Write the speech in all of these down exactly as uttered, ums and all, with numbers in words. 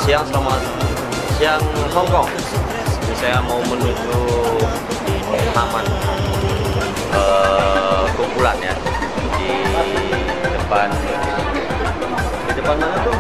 siang, selamat siang Hongkong. Jadi saya mau menuju taman uh, kumpulan ya, di depan di depan mana tuh?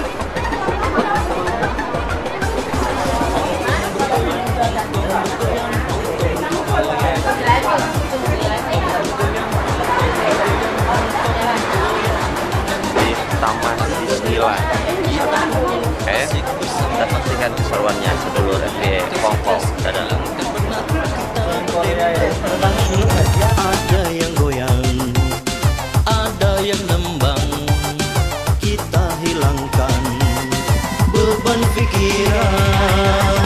Di Taman Disneyland. Oke, kita saksikan keseruannya sedulur F Y Hongkong. Dadah. Ada yang goyang, ada yang nembang, kita hilangkan beban pikiran.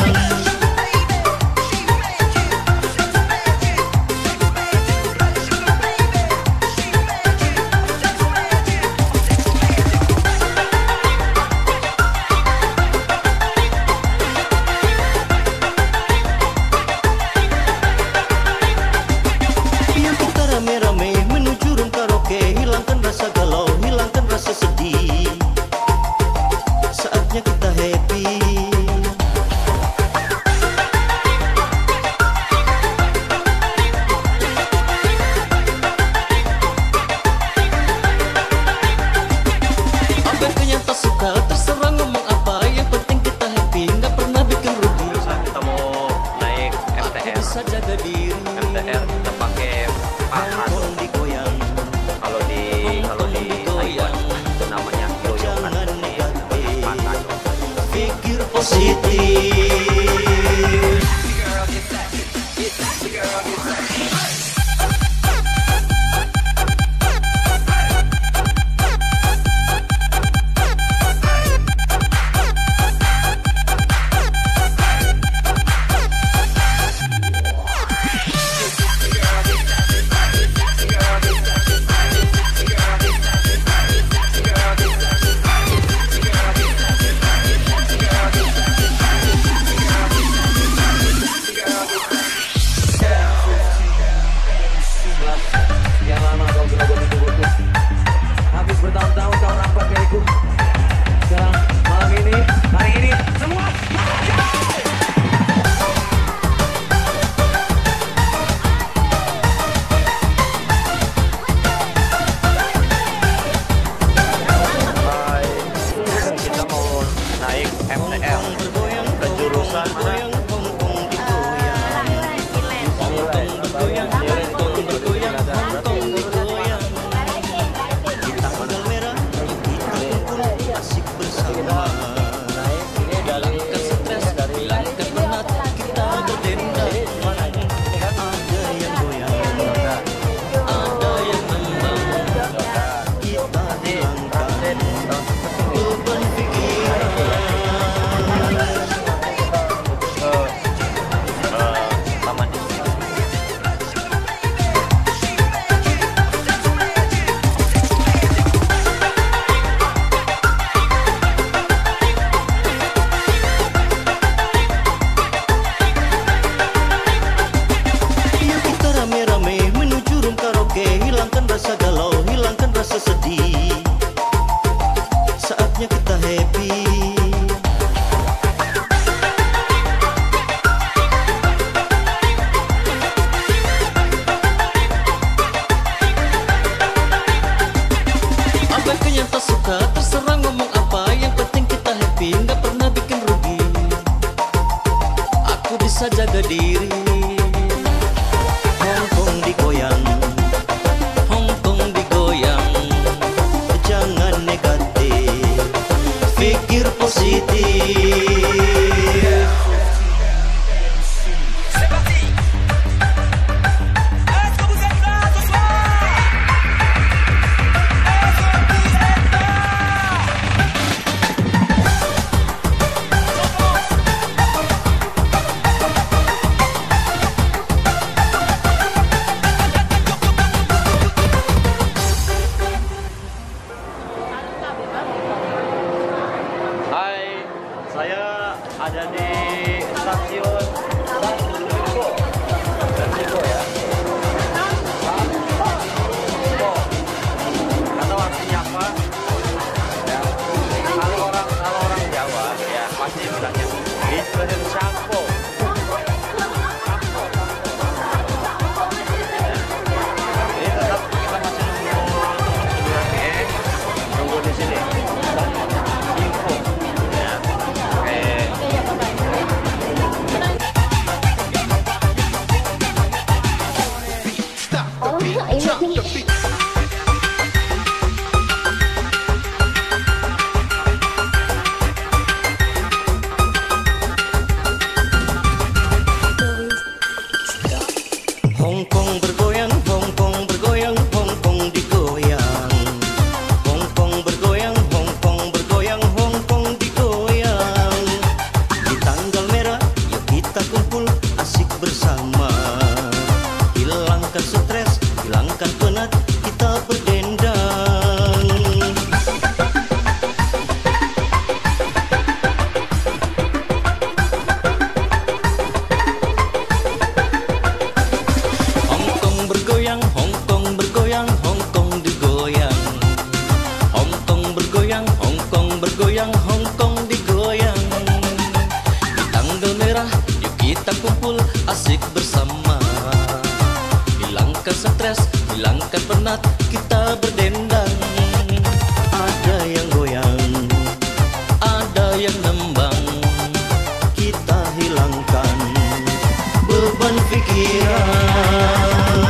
M T R kita pakai pahat. Kalau di kalau di Taiwan itu namanya goyongan. Pahat. Pikir positif. M T R ke jurusan mana? Terserah ngomong apa, yang penting kita happy, nggak pernah bikin rugi. Aku bisa jaga diri. Hongkong digoyang, Hongkong digoyang, jangan negatif, pikir positif. bergoyang, Hong Kong digoyang. Di tanggal merah, yuk kita kumpul asik bersama. Hilangkan stres, hilangkan penat, kita berdendang. Ada yang goyang, ada yang nembang. Kita hilangkan beban pikiran.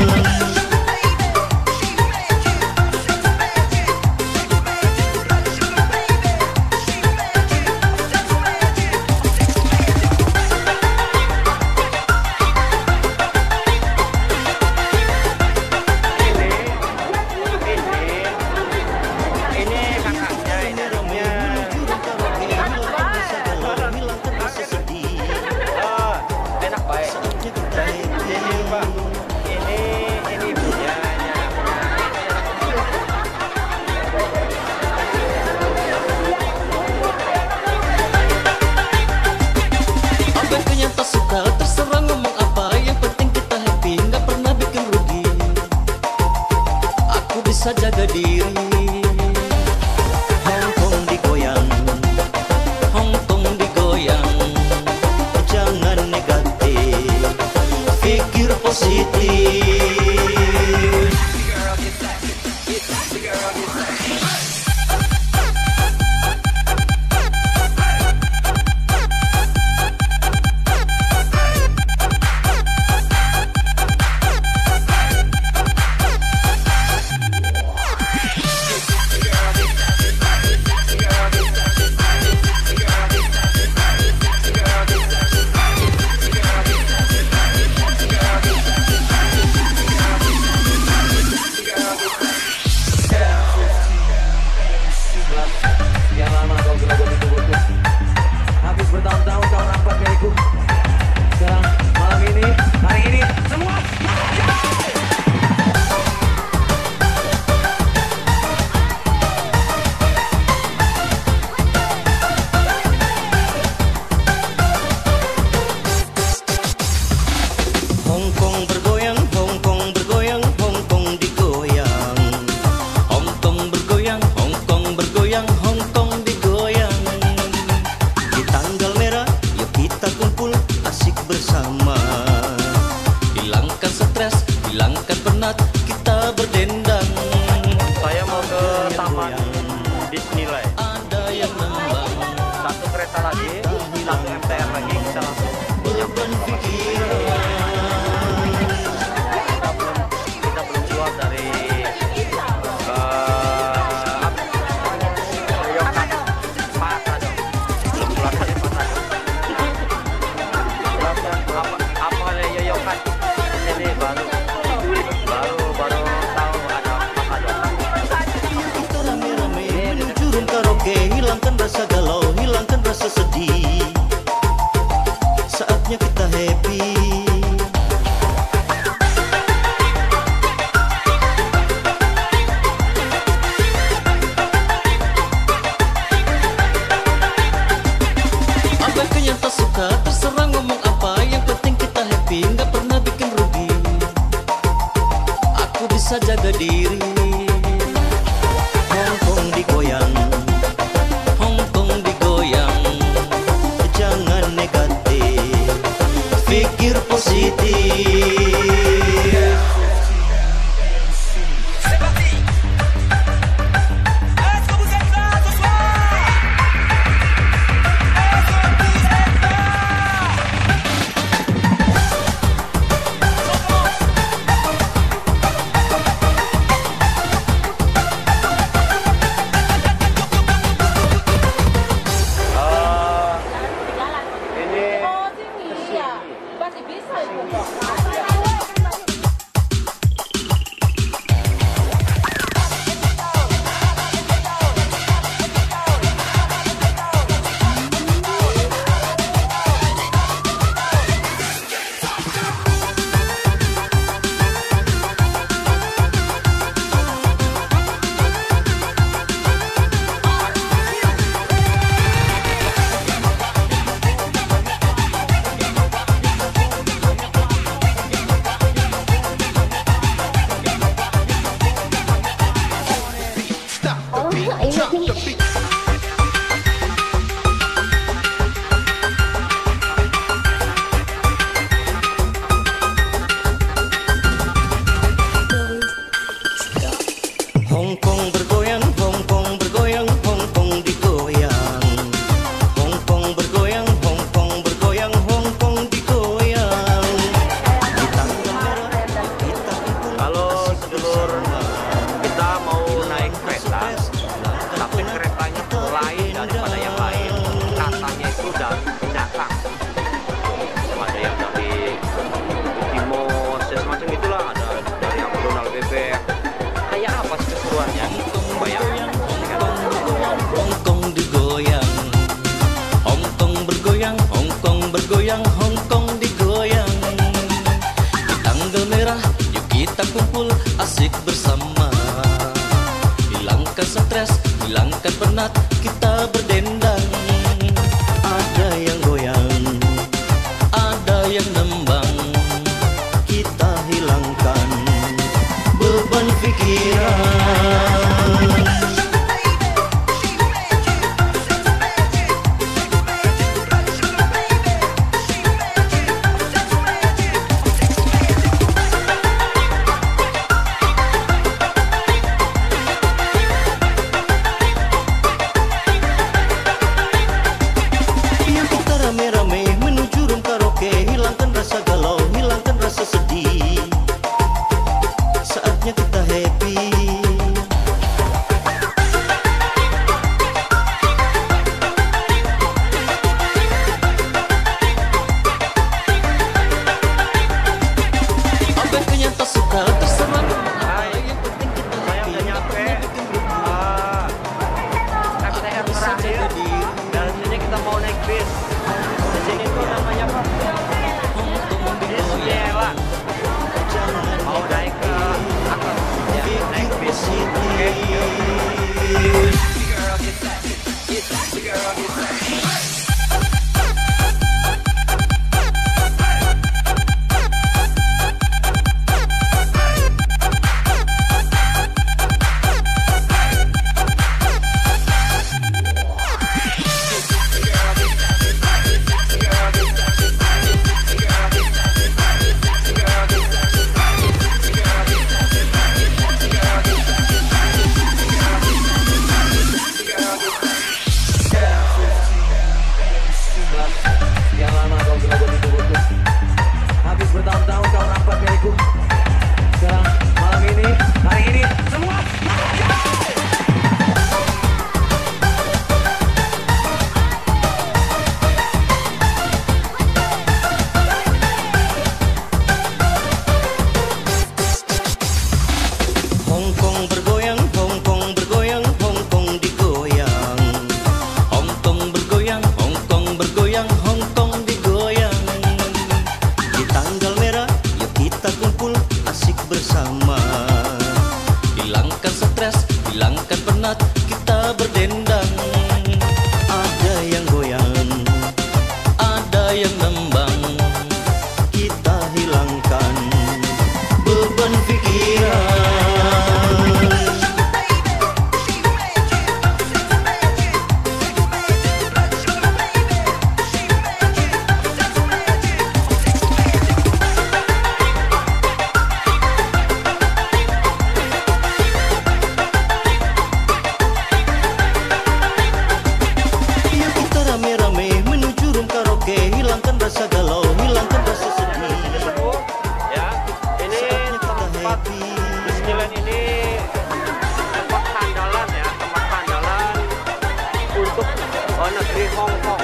Terserah ngomong apa, yang penting kita happy, nggak pernah bikin rugi. Aku bisa jaga diri. Hong Kong digoyang, Hong Kong digoyang. Jangan negatif, pikir positif. Habis bertahun-tahun kau rapat milikku. Sekarang malam ini, hari ini semua Hong Kong bergoyang, Hong Kong bergoyang, Hong Kong digoyang. Hong Kong bergoyang, Hong Kong bergoyang, Hong Kong digoyang. Di tanggal merah, yuk kita kumpul asik bersama. Hilangkan stres, hilangkan penat, kita berdendang. Saya mau ke Taman Disneyland. Ada yang nembang, Satu kereta lagi, satu M T R lagi, kita langsung beban pikiran. kita belum kita belum keluar dari uh, Yoyokan Patadong. Belum keluar dari Patadong. apa apa ada Yoyokan ini baru baru baru tahu ada Patadong. Kita rame-rame menuju room karaoke, hilangkan rasa galau, hilangkan rasa sedih. Saatnya kita happy. Abaikan yang tak suka, terserah ngomong apa, yang penting kita happy, nggak pernah bikin rugi. Aku bisa jaga diri. Hong Kong digoyang, Hong Kong digoyang. Jangan negatif, pikir positif. stres, hilangkan penat, kita berdendang. Ada yang goyang, ada yang nembang, kita hilangkan beban pikiran. Rame-rame menuju room karaoke, hilangkan rasa galau, hilangkan rasa sedih. Saatnya kita happy. Apa yang tak suka terserah. Yang penting kita happy. Udah nyampe. Ah, F T R terakhir. Dan sini kita mau naik bis. Di sini tuh namanya apa? Bismillah. Mau naik ke atas, ya, naik bis. Oke. Sekian lama kau berada di tubuhku. Habis bertahun-tahun kau rampat milikku. Sekarang malam ini, hari ini, semua Hong Kong bergoyang, Hong Kong bergoyang, Hong Kong digoyang. Hong Kong bergoyang, Hong Kong bergoyang, Hong Kong digoyang. Di tanggal merah, yuk kita kumpul, asik bersama. Hilangkan stres, hilangkan penat, kita berdendang. Ada yang goyang, ada yang nembang, kita hilangkan beban pikiran. Yuk kita rame-rame menuju room karaoke, hilangkan rasa galau, hilangkan rasa sedih. Ya, ini Saatnya kita tempat happy. Disneyland ini tempat andalan ya, tempat andalan untuk oh, negeri Hong Kong.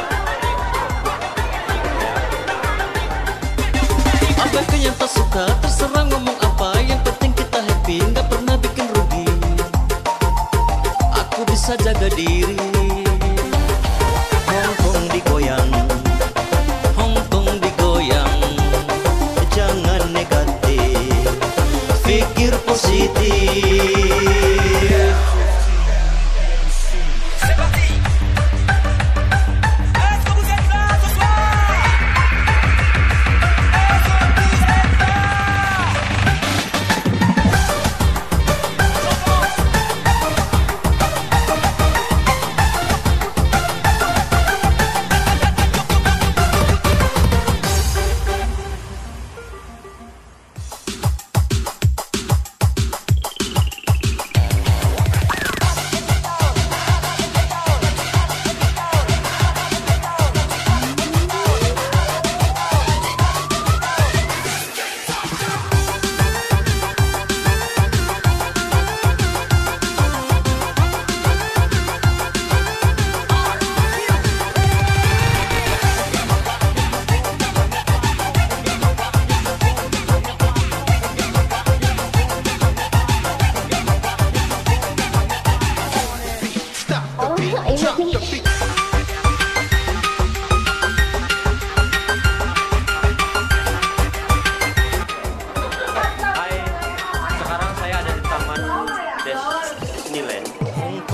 Apa yang tak suka terserah ngomong apa, yang penting kita happy, nggak pernah bikin rugi. Aku bisa jaga diri. Hong Kong digoyang, Hong Kong digoyang. Jangan negatif, pikir positif.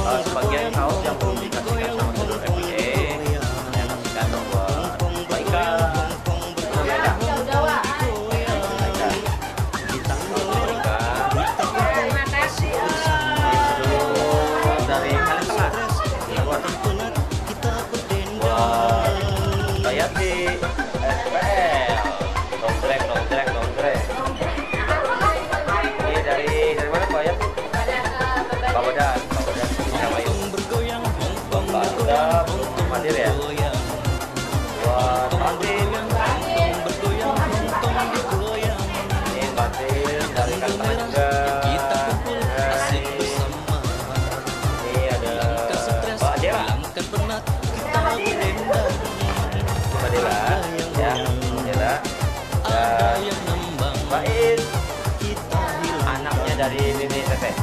uh, sebagian kaos yang belum dikasihkan sama Saudara F B A, saya kasihkan buat Laika, Laika, Laika, Laika. Terima kasih. Dari kali tengah, buat Dayati, S P L, dongkrek, dongkrek, dongkrek. Ini dari dari mana Pak ya? Babadan, Babadan, Indramayu. Bapak udah hadir ya? Buat Batin, ini Batin dari Kalimantan juga. Ini ada Pak Jera, Mbak Dela, ya, Dela, dan Mbak In, anaknya dari Mimi Teteh.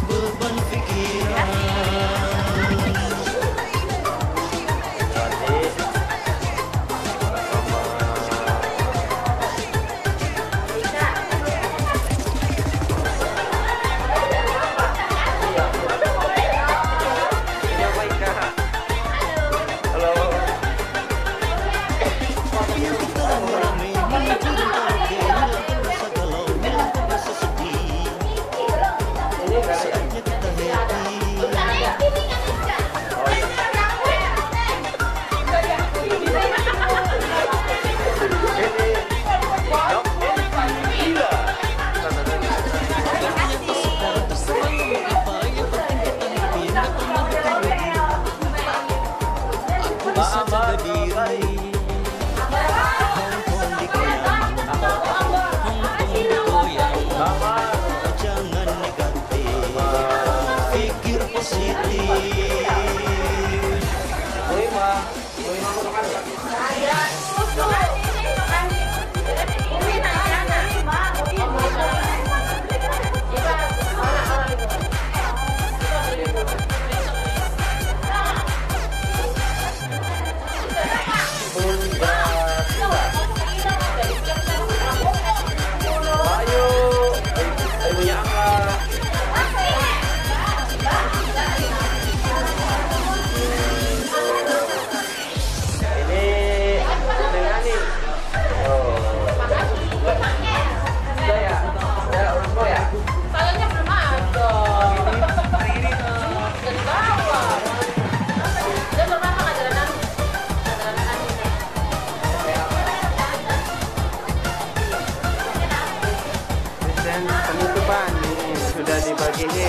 Penutupan ini sudah dibagi ini.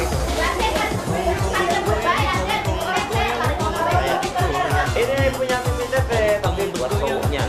Ini punya Mimi Teteh, tapi buat cowoknya.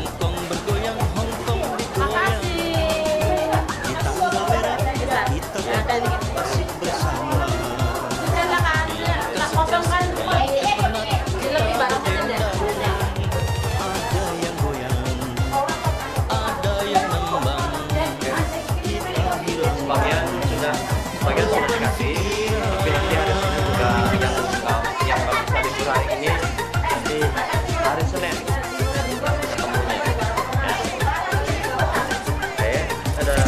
Sebagian sudah, sebagian sudah dikasih, tapi nanti ada sini juga yang yang nggak bisa libur hari ini, nanti hari Senin ketemunya. Ya. Oke, dadah.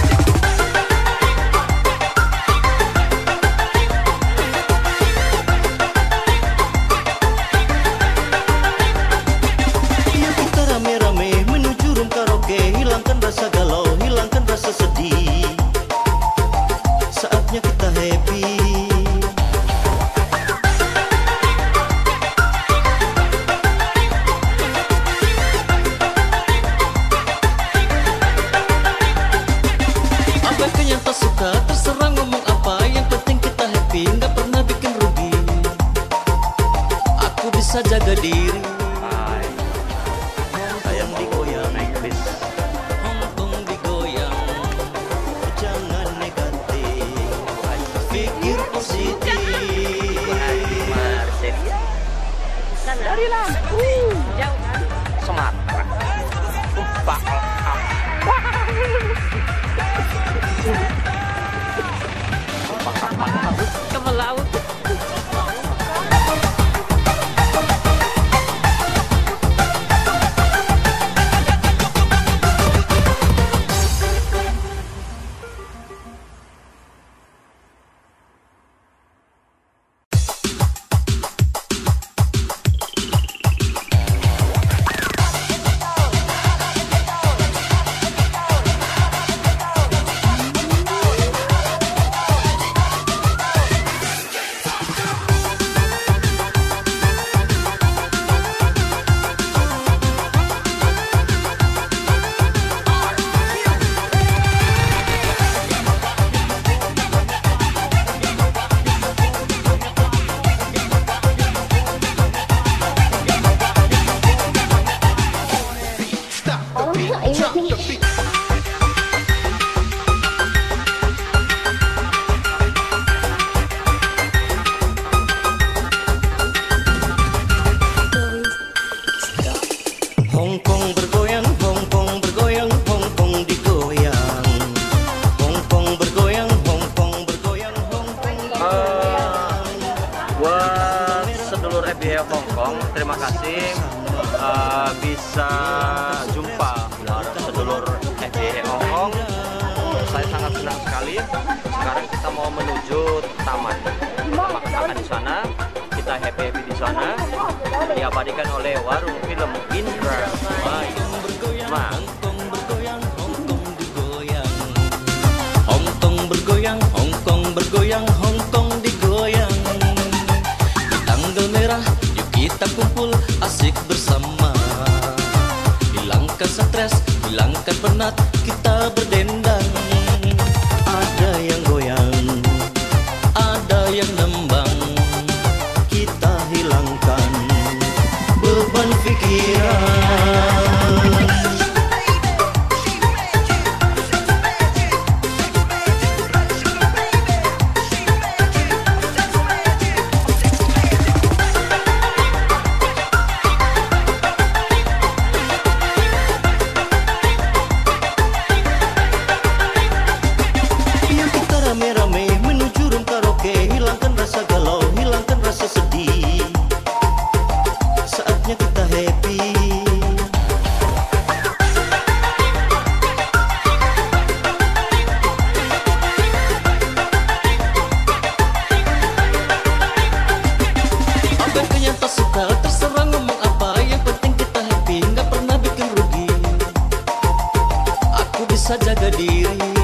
Yuk kita rame-rame menuju room karaoke, hilangkan rasa galau, hilangkan rasa sedih. Saatnya kita happy. Abaikan yang tak suka, terserah ngomong apa, yang penting kita happy, nggak pernah bikin rugi. Aku bisa jaga diri. Hai, saya mau naik bis. Hongkong digoyang, jangan negatif, pikir positif. Marselia, Dari lah. Jauh kan? Sumatera, Upah, Ke melaut. sedulur F B H Hong Kong, terima kasih uh, bisa jumpa bareng sedulur F B H Hong Kong. Saya sangat senang sekali. Sekarang kita mau menuju taman. Kita makan-makan di sana, kita happy-happy di sana. Diabadikan oleh warung film Indra. Mang. Hongkong bergoyang, Hongkong bergoyang, Hongkong digoyang. Di tanggal merah, yuk kita kumpul asik bersama. Hilangkan stres, hilangkan penat, kita berdendang. Ada yang goyang, ada yang nembang. Kita hilangkan beban pikiran. Rame-rame menuju room karaoke, hilangkan rasa galau, hilangkan rasa sedih. Saatnya kita happy. Apa yang tak suka, terserah ngomong apa, yang penting kita happy, nggak pernah bikin rugi. Aku bisa jaga diri.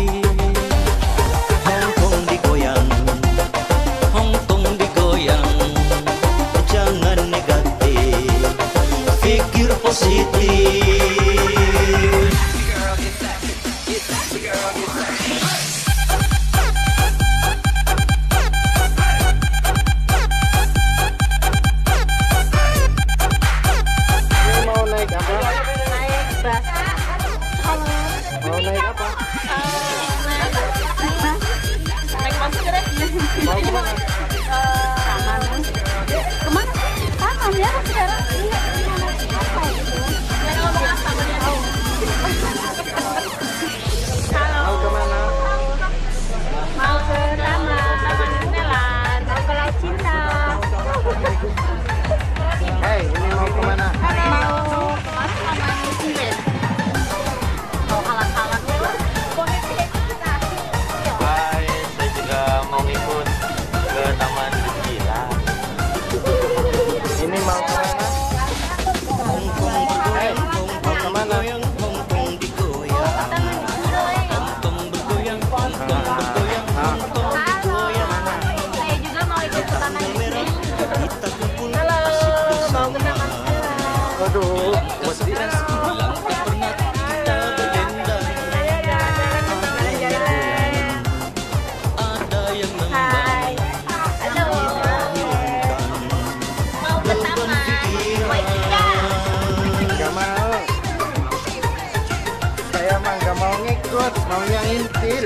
Maunya intil.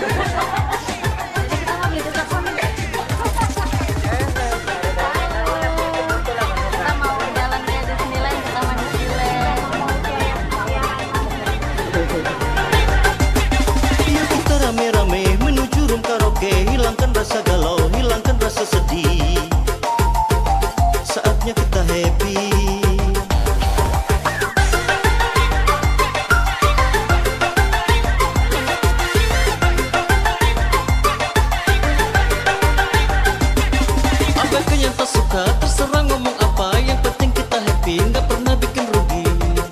Kita rame-rame menuju room karaoke, hilangkan rasa galau, hilangkan rasa sedih. Saatnya kita happy. Terserah ngomong apa, yang penting kita happy, nggak pernah bikin rugi.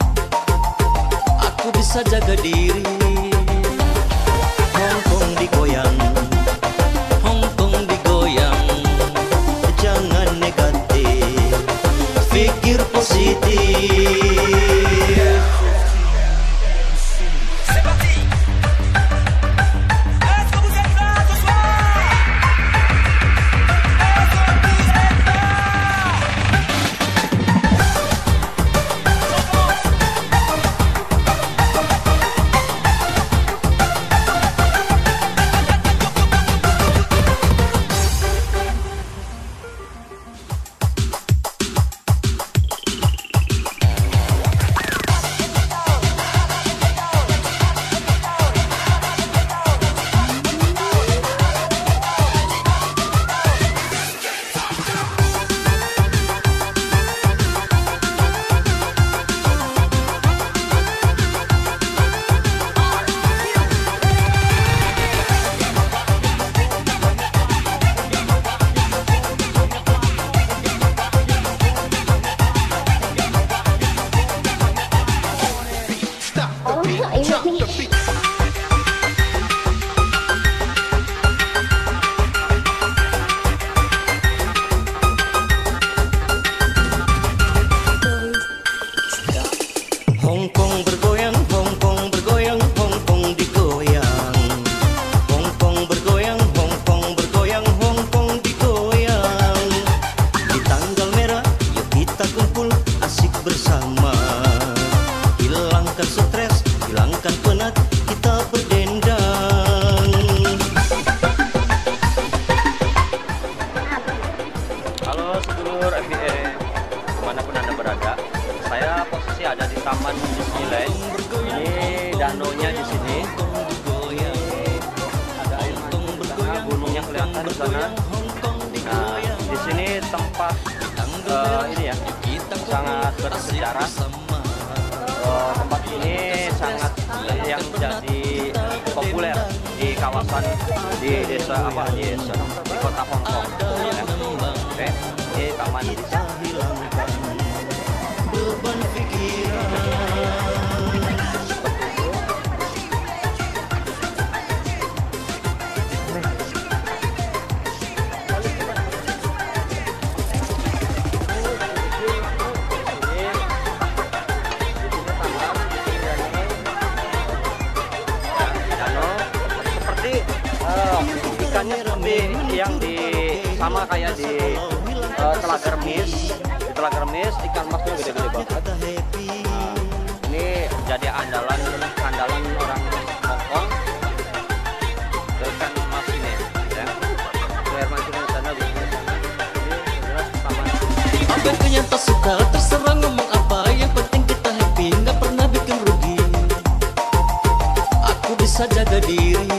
Aku bisa jaga diri. Hongkong digoyang, Hongkong digoyang. Jangan negatif, pikir positif. bersama. Hilangkan stres, hilangkan penat, kita berdendang. Halo sedulur F B E, dimanapun Anda berada. Saya posisi ada di Taman Disneyland. Ini danaunya di sini. Ada air mancur di sana, gunungnya kelihatan di sana. Nah, di sini tempat uh, ini ya sangat bersejarah. Uh, tempat ini sangat yang jadi populer di kawasan di desa apa di desa di kota Hong Kong. Ya. Oke, ini taman Disneyland. Beban pikiran. Ikannya seperti yang di sama kayak di uh, Telaga Remis. Di Telaga Remis ikan masnya gede-gede banget. Nah, ini jadi andalan andalan orang Hong Kong. Ikan mas ini, ya. Air mancur di sana, di sana. Ini adalah taman. Apa yang ternyata suka, terserah ngomong apa, yang penting kita happy, nggak pernah bikin rugi. Aku bisa jaga diri.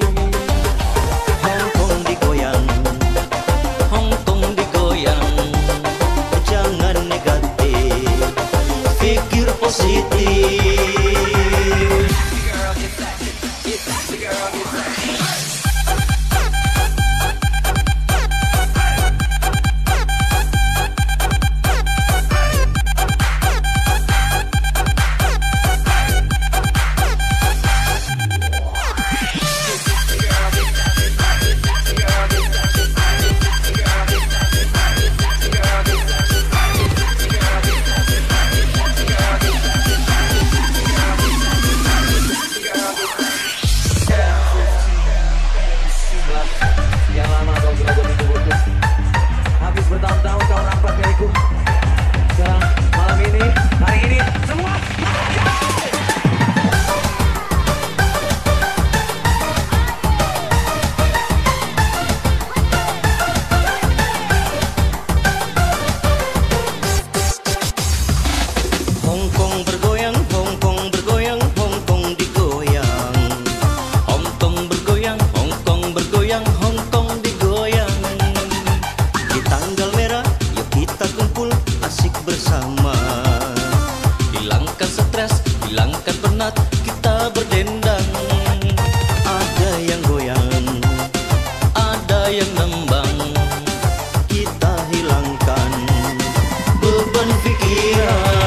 Hilangkan penat, kita berdendang. Ada yang goyang, ada yang nembang. Kita hilangkan beban pikiran.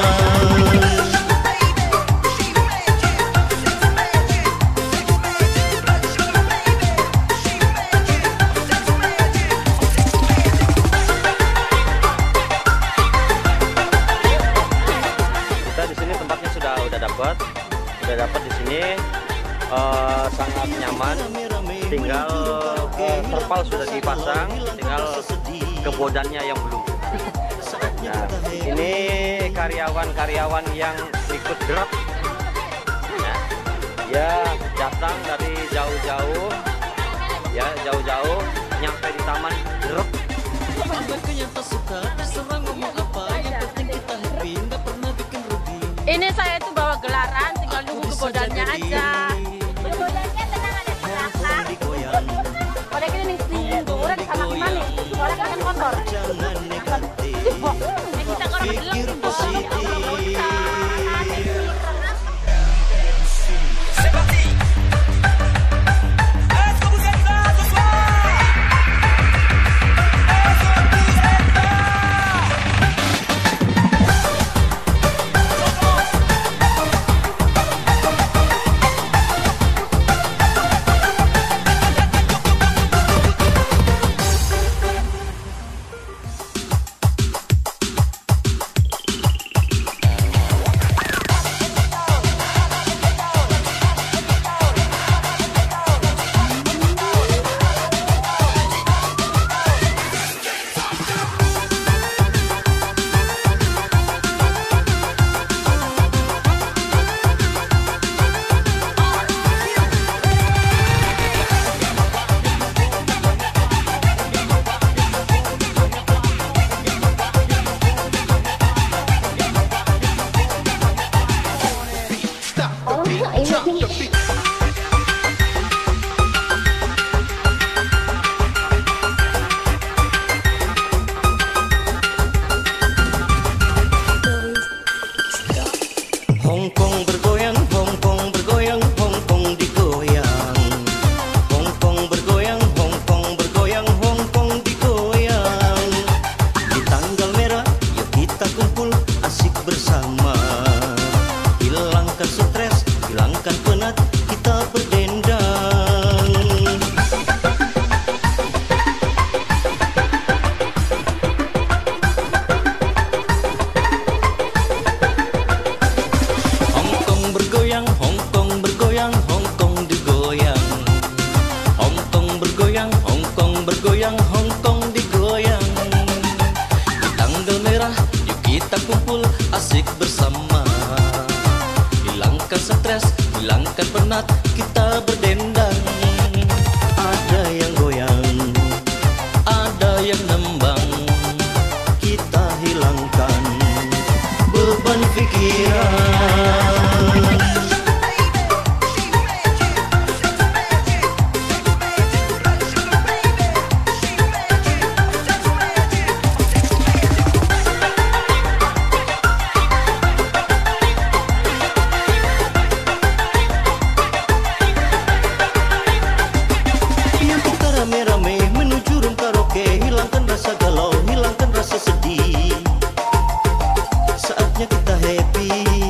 Dapat, sudah dapat di sini uh, sangat nyaman. Tinggal uh, terpal sudah dipasang, tinggal kebodannya yang belum. Nah, ini karyawan-karyawan yang ikut drop. Nah, ya datang dari jauh-jauh, ya jauh-jauh nyampe di taman drop. Ini saya itu bawa gelaran, tinggal nunggu kebodannya aja. Kebodannya tenang ada di belakang. Pada kita nih sini, orang sama gimana? Orang kan kotor. Kita kan belum bersama. Hilangkan stres, hilangkan penat, kita berdendang. Hongkong bergoyang, Hongkong bergoyang, Hongkong digoyang. Hongkong bergoyang, Hongkong bergoyang, Hongkong digoyang. Di tanggal merah, yuk kita kumpul asik bersama. Hilangkan stres, hilangkan penat, kita berdendang. Ada yang goyang, ada yang nembang, kita hilangkan beban pikiran. Rame-rame menuju room karaoke, hilangkan rasa galau, hilangkan rasa sedih. Saatnya kita happy.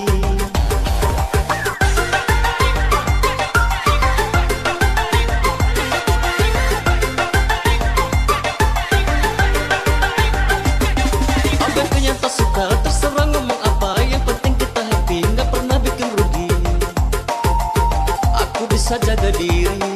Apa yang tak suka, terserah ngomong apa, yang penting kita happy, nggak pernah bikin rugi. Aku bisa jaga diri.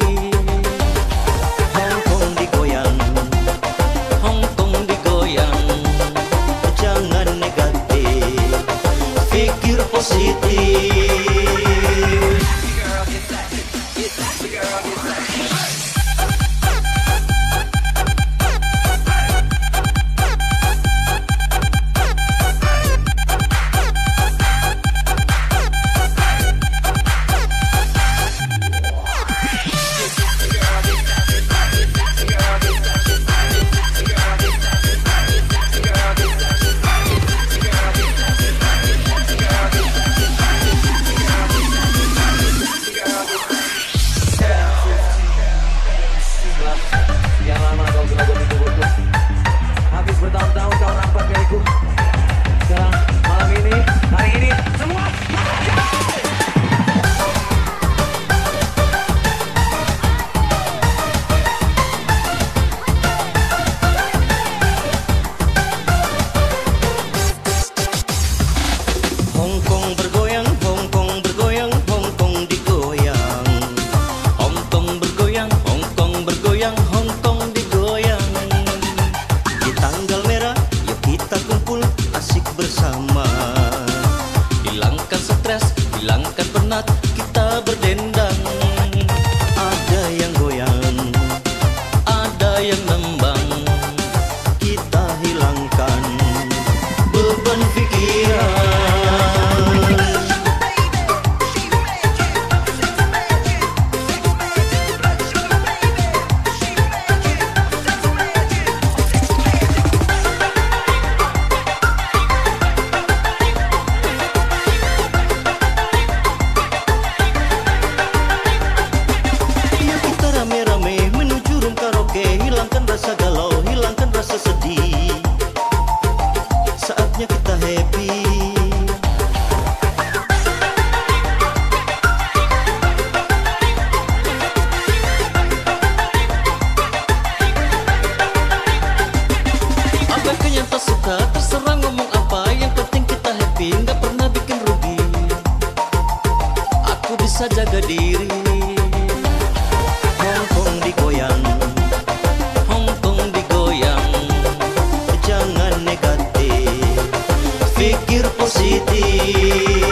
Sekian lama kau berlagu di tubuhku. Habis bertahun-tahun kau rampas milikku. Sekarang malam ini, hari ini, semua Hongkong bergoyang, Hongkong bergoyang, Hongkong digoyang. Hongkong bergoyang, Hongkong bergoyang, Hongkong digoyang. Di tanggal merah, yuk kita kumpul asik bersama. Hilangkan stres, hilangkan penat, kita berdendang. Ada yang goyang, ada yang nembang, kita hilangkan beban pikiran. Rame-rame menuju room karaoke, hilangkan rasa galau, hilangkan rasa sedih. Saatnya kita happy. Apa yang tak suka, terserah ngomong apa, yang penting kita happy, nggak pernah bikin rugi. Aku bisa jaga diri. Hongkong digoyang, Hongkong digoyang. Jangan negatif, pikir positif.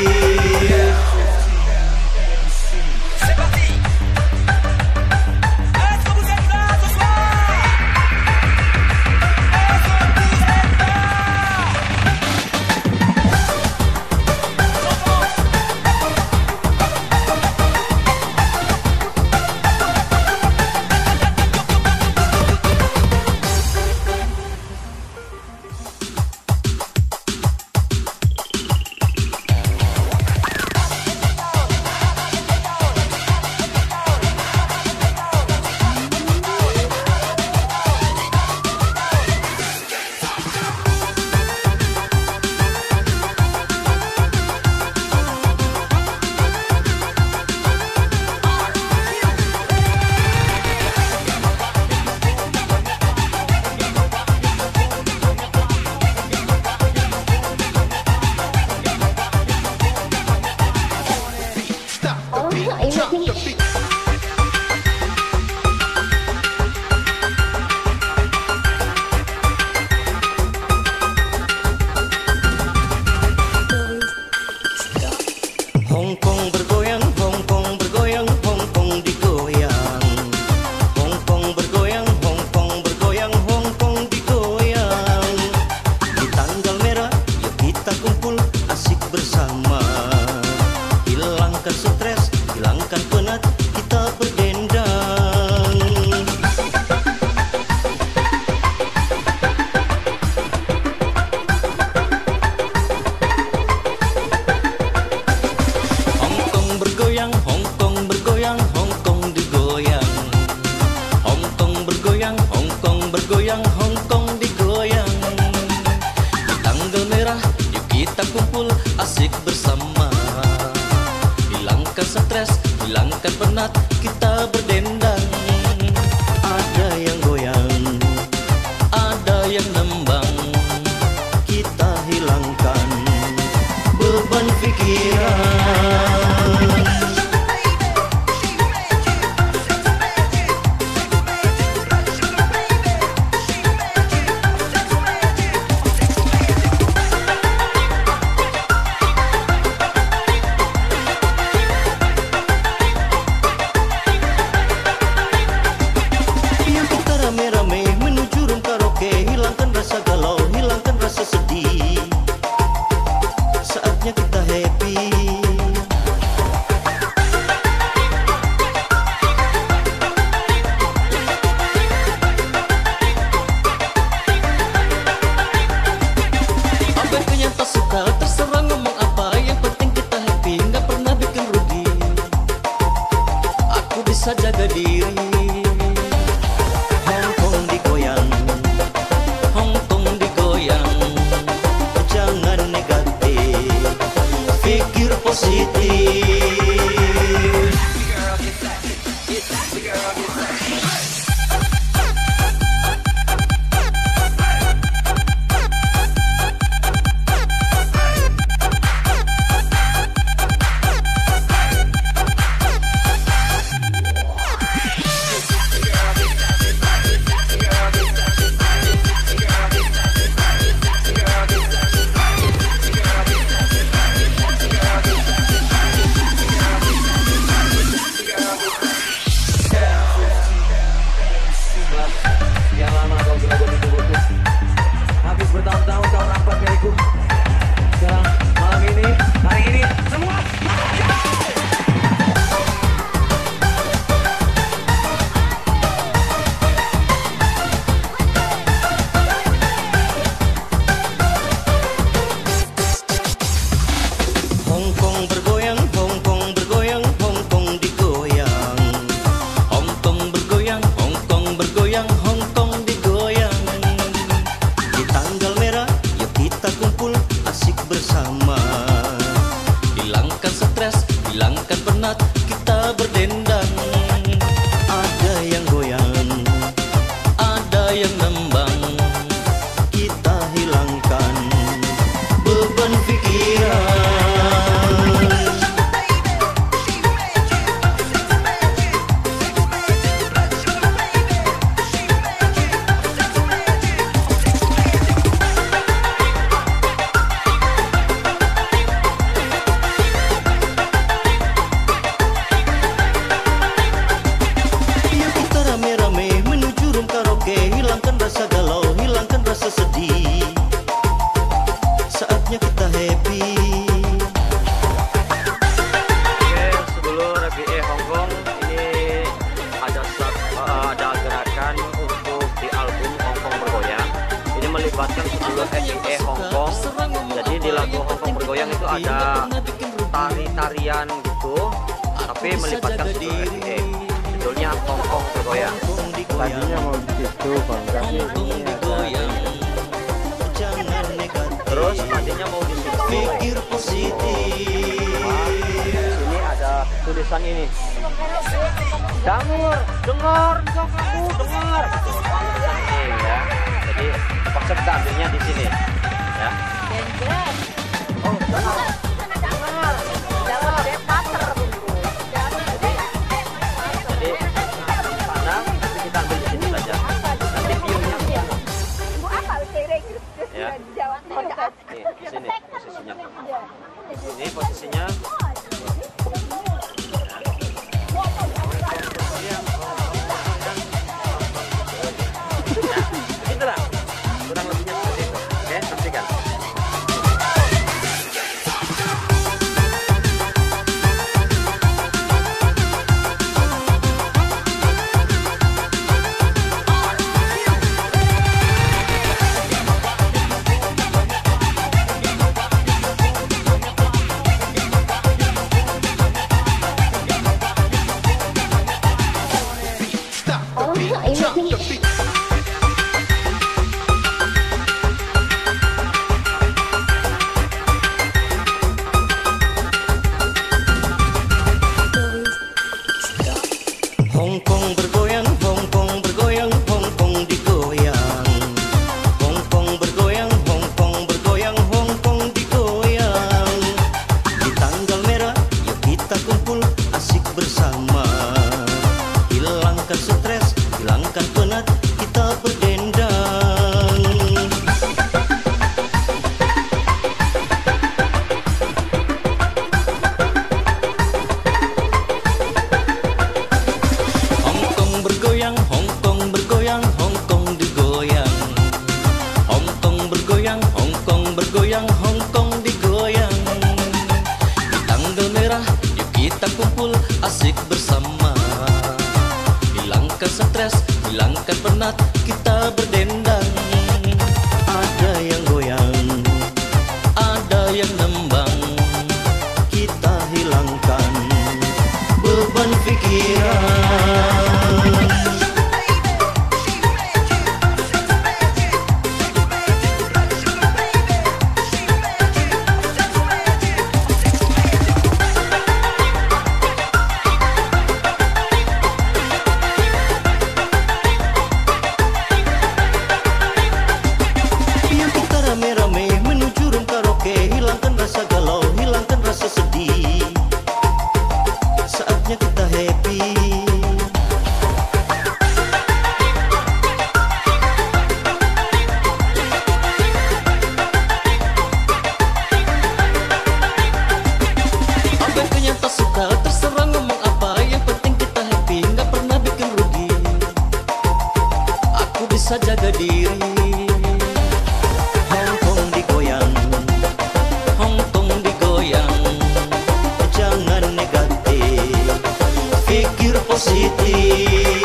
tanggal merah, yuk kita kumpul asik bersama. Hilangkan stres, hilangkan penat, kita berdendang. Ada yang goyang, ada yang nembang, kita hilangkan beban pikiran. Jaga diri. Hongkong digoyang, Hongkong digoyang, jangan negatif, pikir positif. Hilangkan penat, kita berdendang. Ada yang goyang, ada yang nembang, kita hilangkan beban pikiran. Hilangkan rasa galau, hilangkan rasa sedih, saatnya kita happy. Oke, sebelum Raffi E Hongkong ini ada uh, ada gerakan untuk di album Hongkong Bergoyang. Ini melibatkan sebelum Raffi E Hongkong. Jadi di lagu Hongkong Bergoyang itu ada tari-tarian gitu, tapi melibatkan sebelum Raffi E. Judulnya Hongkong Bergoyang. Tadinya mau gitu bang, tapi ini ada. Terus tadinya mau di situ. Pikir positif. Ini ada tulisan ini. Dengar, dengar, kamu dengar. Tulisan ini ya. Jadi konsep kita ambilnya di sini, ya. Oh, dengar. Dengar. Dengar. Jadi, jadi sana kita ambil di sini saja. Nanti view-nya. Ya. Nih, di sini posisinya. Ini posisinya. Begitulah. Kurang lebihnya seperti itu. Oke, saksikan. bergoyang, Hong Kong digoyang. Di tanggal merah, yuk kita kumpul asik bersama. Hilangkan stres, hilangkan penat, kita berdendang. Ada yang goyang, ada yang nembang, kita hilangkan beban pikiran. Bisa jaga diri. Hong Kong digoyang, Hong Kong digoyang. Jangan negatif, pikir positif.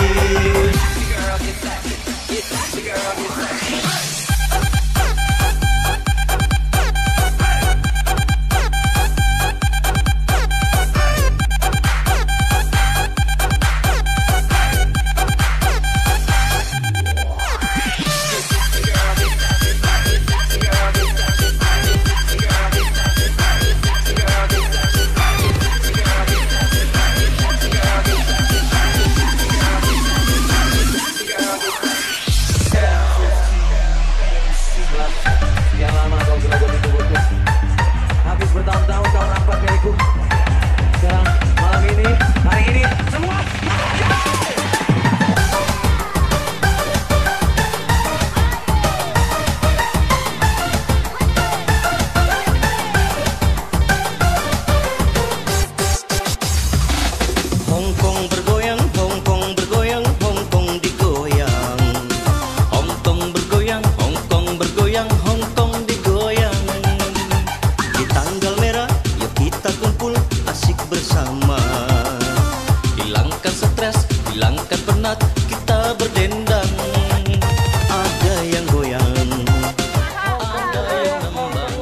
Hilangkan stres, hilangkan penat, kita berdendang. Ada yang goyang, ada yang nembang.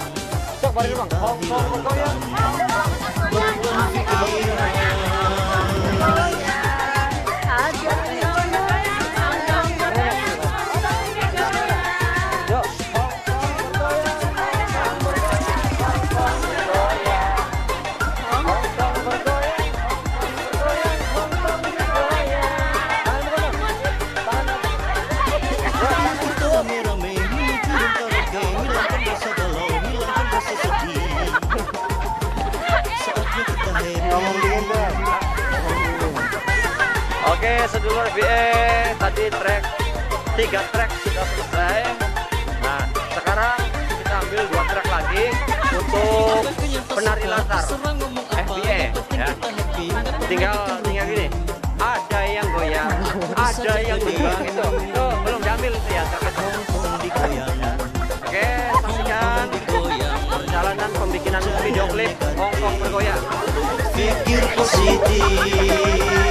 Oke, sedulur F B E, tadi track tiga track sudah selesai. Nah, sekarang kita ambil dua track lagi untuk penari latar F B E ya. Tinggal tinggal gini. Ada yang goyang, ada yang goyang itu. Tuh, belum diambil itu ya track itu. Oke, saksikan perjalanan pembikinan video klip Hong Kong bergoyang. Pikir positif.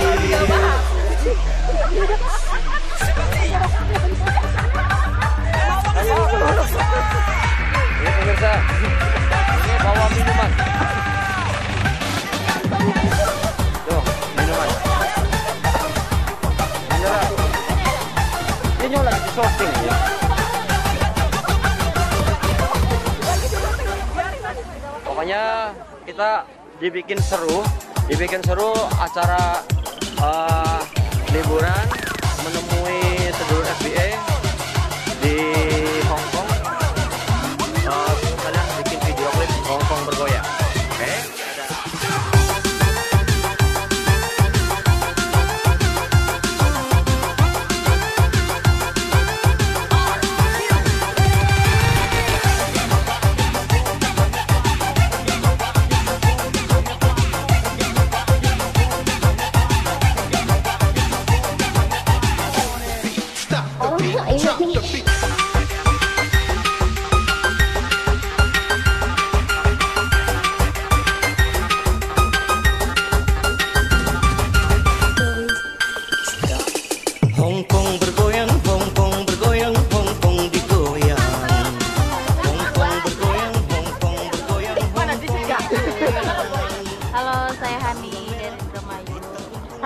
Ini pemirsa, ini bawa minuman. Tuh, minuman. Beneran. Ini lagi di shooting ya. Pokoknya kita dibikin seru, dibikin seru acara uh, liburan menemui sedulur F B E di Hong Kong. Uh, kalian bikin video klip Hong Kong bergoyang. Oke, okay?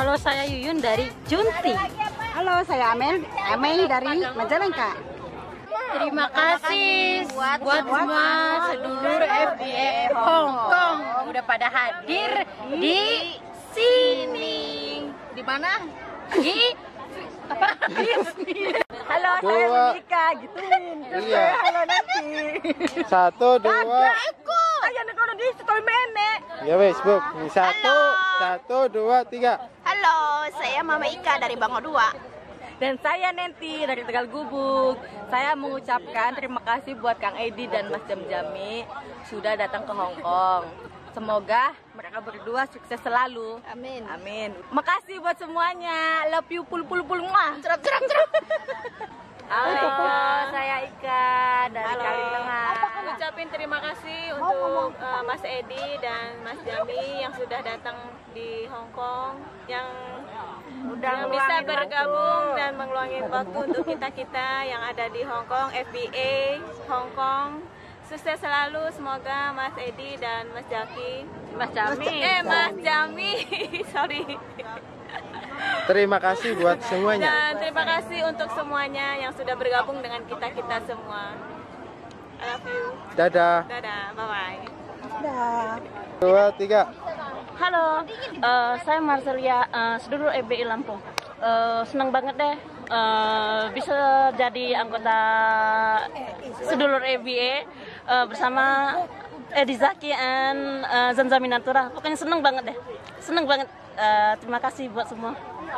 Halo, saya Yuyun dari Junti. Halo, saya Amel, Amel dari Majalengka. Terima kasih buat, buat semua sedulur F B A Hong Kong udah pada hadir di sini. Di mana? Di apa? Halo, saya Monika gitu. Iya. Halo nanti. Satu, dua. Aku. Ayo nek kono di story mene. Ya wes, Bu. Satu, satu, dua, tiga. Halo, saya Mama Ika dari Bango dua. Dan saya Nenti dari Tegal Gubuk. Saya mengucapkan terima kasih buat Kang Edi dan Mas Jam Jami sudah datang ke Hong Kong. Semoga mereka berdua sukses selalu. Amin. Amin. Makasih buat semuanya. Love you pul pul pul muah. Cerap cerap cerap. Halo, saya Ika dari Kali Tengah. Ucapin terima kasih untuk uh, Mas Edi dan Mas Jami yang sudah datang di Hong Kong, yang udah yang bisa bergabung dan meluangkan waktu untuk kita-kita yang ada di Hong Kong, F B A Hong Kong. Sukses selalu, semoga Mas Edi dan Mas Jaki, Mas Jami. Eh, Mas Jami, sorry. Terima kasih buat semuanya. Dan terima kasih untuk semuanya yang sudah bergabung dengan kita-kita semua. I love you. Dadah. Dadah, bye-bye. Dua, tiga. Halo, uh, saya Marcelia, uh, sedulur F B I Lampung. Uh, senang banget deh uh, bisa jadi anggota sedulur F B I uh, bersama Edi Zaki dan uh, Zanza Minatura. Pokoknya senang banget deh, senang banget. Uh, terima kasih buat semua.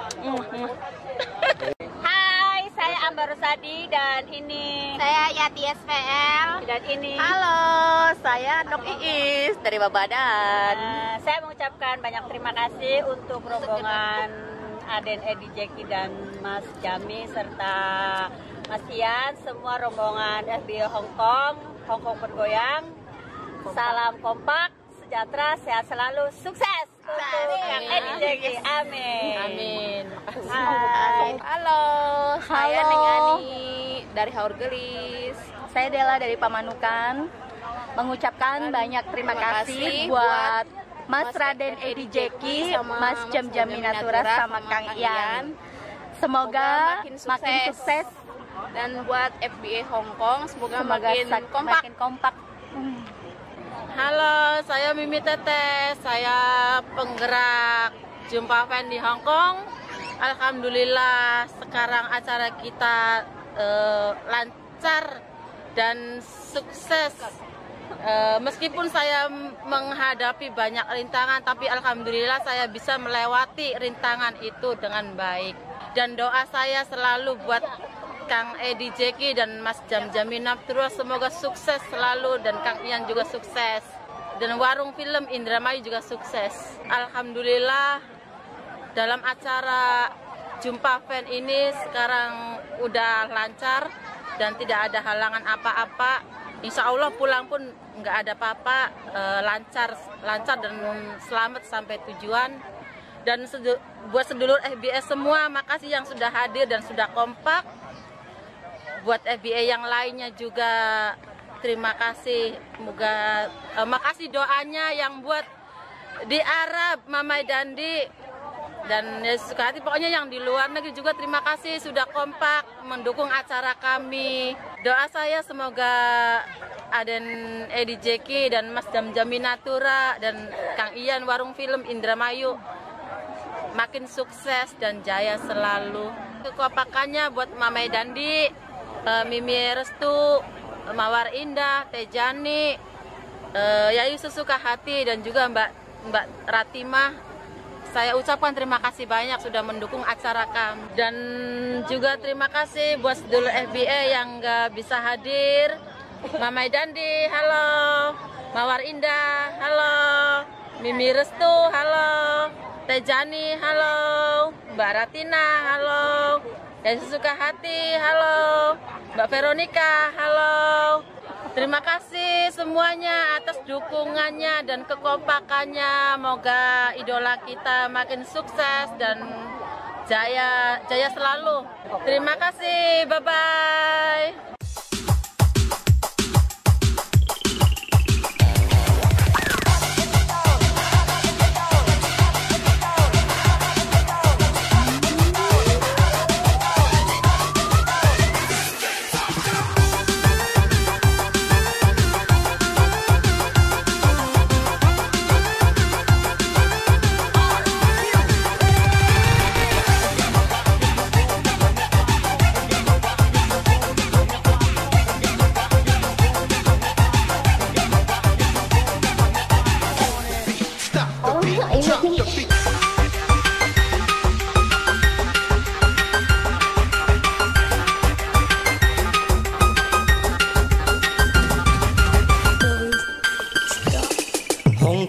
Hai, saya Ambar Rusadi dan ini saya Yati S V L Dan ini Halo, saya Nok Iis dari Babadan. uh, saya mengucapkan banyak terima kasih untuk rombongan Aden Edi Jeki dan Mas Jami serta Mas Ian, semua rombongan F B I Hong Kong, Hong Kong bergoyang. Salam kompak, sejahtera, sehat selalu, sukses untuk Kang Edi Jeki. Amin. Amin. Hai. Halo, saya Neng Ani dari Haur Gelis. Saya Dela dari Pamanukan. Mengucapkan banyak terima kasih buat Mas Raden Edi Jeki, Mas Jam Jam Minatura sama Kang Ian. Semoga makin makin sukses. sukses Dan buat F B A Hong Kong semoga, semoga makin sak- kompak. makin kompak. Halo, saya Mimi Teteh. Saya penggerak Jumpa Fan di Hong Kong. Alhamdulillah sekarang acara kita eh, lancar dan sukses. Eh, meskipun saya menghadapi banyak rintangan, tapi alhamdulillah saya bisa melewati rintangan itu dengan baik. Dan doa saya selalu buat Kang Edi Jeki dan Mas Jam Jam Minatura semoga sukses selalu, dan Kang Ian juga sukses, dan warung film Indramayu juga sukses. Alhamdulillah dalam acara Jumpa Fan ini sekarang udah lancar dan tidak ada halangan apa-apa. Insya Allah pulang pun nggak ada apa-apa, e, lancar lancar dan selamat sampai tujuan. Dan sedu, buat sedulur F B S semua, makasih yang sudah hadir dan sudah kompak. Buat F B A yang lainnya juga terima kasih. Moga eh, makasih doanya yang buat di Arab, Mamai Dandi dan ya, suka hati. Pokoknya yang di luar negeri juga terima kasih sudah kompak mendukung acara kami. Doa saya semoga Aden Edi Jeki dan Mas Jam Jam Minatura dan Kang Ian warung film Indramayu makin sukses dan jaya selalu. Kekompakannya buat Mamai Dandi, Uh, Mimi Restu, Mawar Indah, Tejani, uh, Yayu Sesuka Hati, dan juga Mbak Mbak Ratimah. Saya ucapkan terima kasih banyak sudah mendukung acara kami. Dan juga terima kasih buat sedulur F B A yang nggak bisa hadir. Mamai Dandi, halo. Mawar Indah, halo. Mimi Restu, halo. Tejani, halo. Mbak Ratina, halo. Dan Sesuka Hati, halo. Mbak Veronica, halo. Terima kasih semuanya atas dukungannya dan kekompakannya. Moga idola kita makin sukses dan jaya jaya selalu. Terima kasih, bye-bye.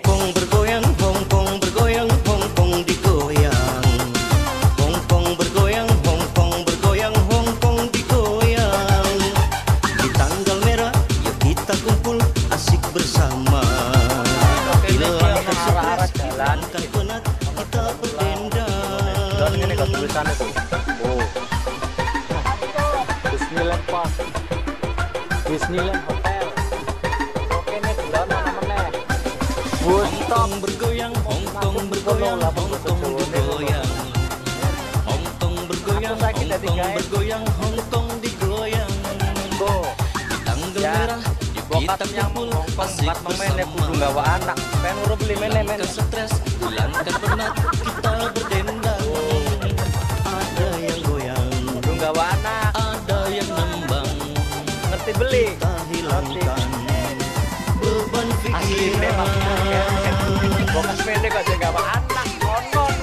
Hongkong bergoyang, Hongkong bergoyang, Hongkong digoyang. Hongkong bergoyang, Hongkong bergoyang, Hongkong digoyang. Di tanggal merah, yuk kita kumpul asik bersama. Hilangkan stres, hilangkan penat, kita berdendang. Dan ini kan tulisannya tuh. Oh. Disneyland Park. Disneyland Hotel. Oke nih, bulan mana-mana. Hongkong bergoyang, Hongkong bergoyang, Hongkong digoyang. Hongkong bergoyang, Hongkong bergoyang, Hongkong digoyang. Di tanggal merah, yuk kita kumpul asik bersama. kudu gawa anak. Pengen urut beli mene men. Hilangkan stres, hilangkan penat, kita berdendang. Ada yang goyang, Kudu gawa anak. ada yang nembang. Ngerti beli. Kita hilangkan beban Asli memang. pikiran. Bokas pendek aja gawa anak. Monon.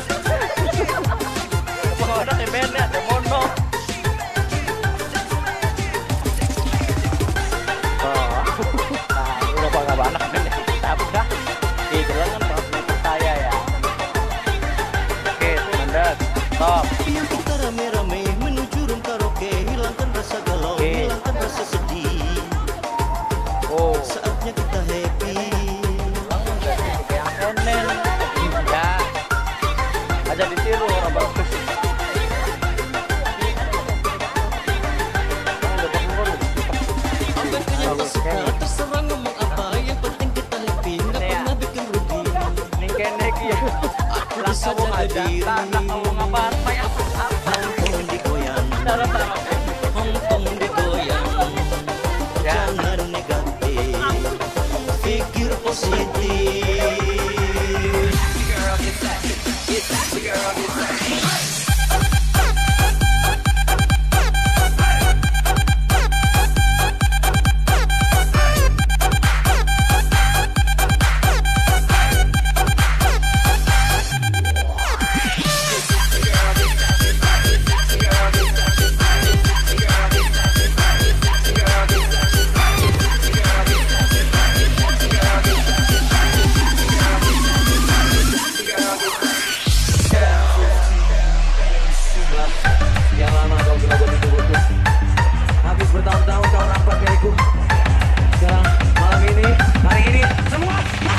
Monon yang pendek ada mono. Oh. Nah, udah bangga anak pendek. Tapi dah. Di gelang kan harus dipercaya ya. Oke, mendet. Stop. Yuk kita rame-rame menuju room karaoke. Hilangkan rasa galau, Oke. hilangkan rasa sedih. Oh. Saatnya kita happy. Yang enen. Ya. Aja ditiru orang bagus. Apa yang kita suka, terserah ngomong apa. Yang penting kita happy, nggak Iya. pernah bikin rugi. Ning kene iki ya. Aku Lah bisa kamu jaga aja. diri. Tak tak kamu ngapa apa ya? Hongkong digoyang, Cara tahu. Hongkong digoyang. Ya. Jangan negatif, pikir positif. Yang lama kau gelagat di tubuhku. Habis bertahun-tahun kau rampas milikku. Sekarang malam ini, hari ini, semua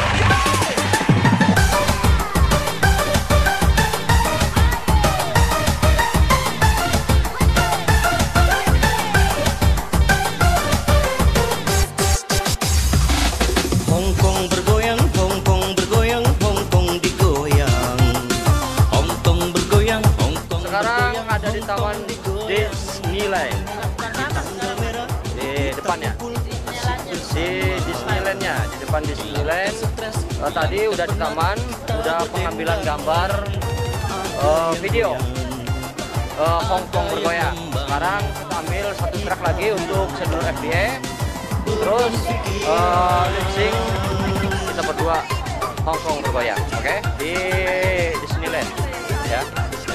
Hongkong bergoyang, Hongkong bergoyang, Hongkong digoyang. Hongkong bergoyang, Hongkong Sekarang bergoyang, ada di Taman Hongkong digoyang. Disneyland. Tanggal merah, Di depannya. Di Disneylandnya, di depan Disneyland. Eh, tadi udah di taman, udah pengambilan gambar, eh, video eh, Hongkong bergoyang. Sekarang kita ambil satu track lagi untuk seluruh F D A. Terus eh, lip sync kita berdua Hongkong bergoyang, oke? Di Disneyland, ya. Oke.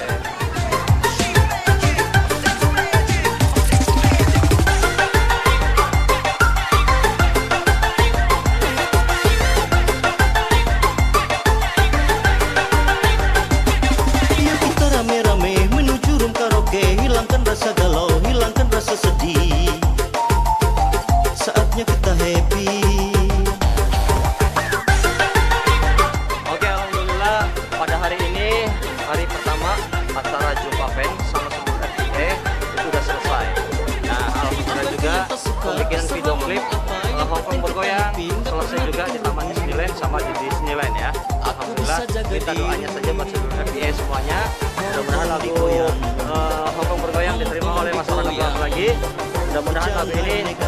Yuk kita rame-rame menuju room karaoke. Hilangkan rasa galau, hilangkan rasa sedih. Saatnya kita happy. Oke, alhamdulillah pada hari ini, hari pertama acara Jumpa Fans sama seluruh F D A itu sudah selesai. Nah, alhamdulillah juga pembikinan video klip uh, Hongkong bergoyang selesai juga di Taman Disneyland sama di Disneyland ya. Alhamdulillah, kita doanya saja buat seluruh F D A semuanya. Mudah-mudahan lagu uh, Hongkong bergoyang diterima oleh masyarakat luas lagi. Mudah-mudahan lagu ini